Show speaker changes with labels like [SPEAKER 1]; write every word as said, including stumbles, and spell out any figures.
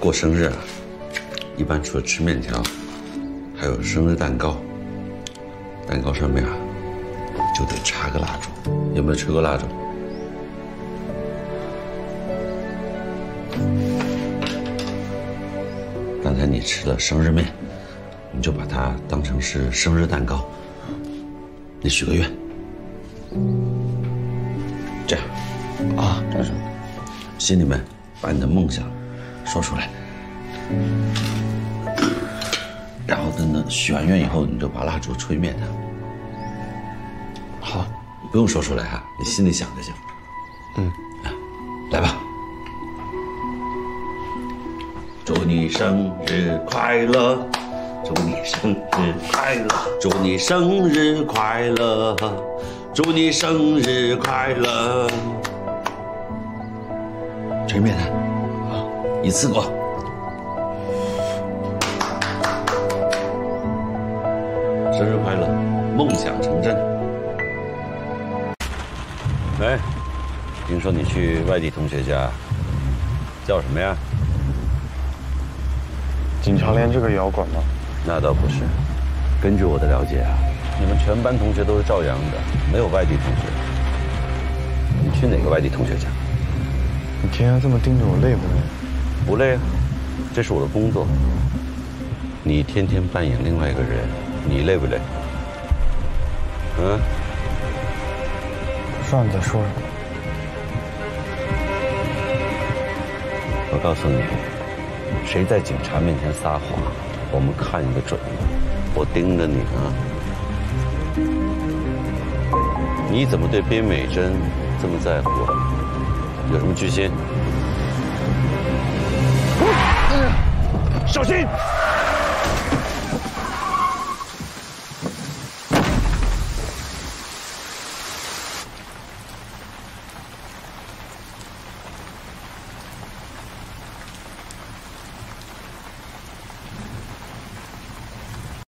[SPEAKER 1] 过生日啊，一般除了吃面条，还有生日蛋糕。蛋糕上面啊，就得插个蜡烛。有没有吹过蜡烛？刚才你吃了生日面，你就把它当成是生日蛋糕。你许个愿，这样啊，这是心里面把你的梦想说出来，然后等等许完愿以后，你就把蜡烛吹灭它。好，不用说出来哈，你心里想就行。嗯，来吧。祝你生日快乐，祝你生日快乐，祝你生日快乐，祝你生日快乐。吹灭它，好，一次过。生日快乐，梦想成真。喂，听说你去外地同学家，叫什么呀？
[SPEAKER 2] 锦朝莲这个窑馆吗？
[SPEAKER 1] 那倒不是，根据我的了解啊，你们全班同学都是赵阳的，没有外地同学。你去哪个外地同学家？
[SPEAKER 2] 你天天这么盯着我，累不累？
[SPEAKER 1] 不累啊，这是我的工作。你天天扮演另外一个人，你累不累？嗯？
[SPEAKER 2] 不知道你在说什么。
[SPEAKER 1] 我告诉你，谁在警察面前撒谎，我们看一个准。我盯着你啊！你怎么对边美珍这么在乎啊？有什么居心？
[SPEAKER 2] 小心！